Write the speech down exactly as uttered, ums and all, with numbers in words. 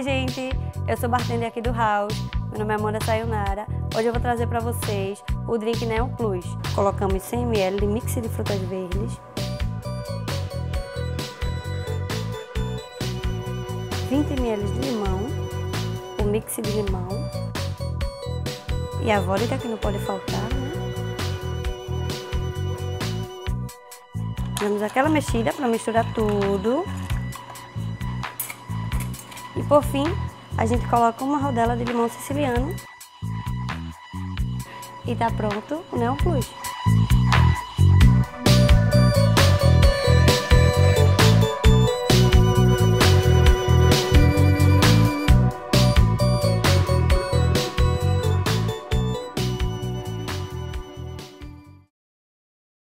Oi, gente! Eu sou bartender aqui do House, meu nome é Amanda Sayonara. Hoje eu vou trazer para vocês o drink Neon Plus. Colocamos cem mililitros de mix de frutas verdes, vinte mililitros de limão, o mix de limão e a vodka, que não pode faltar, né? Damos aquela mexida para misturar tudo. E por fim, a gente coloca uma rodela de limão siciliano e tá pronto o Neon Plus.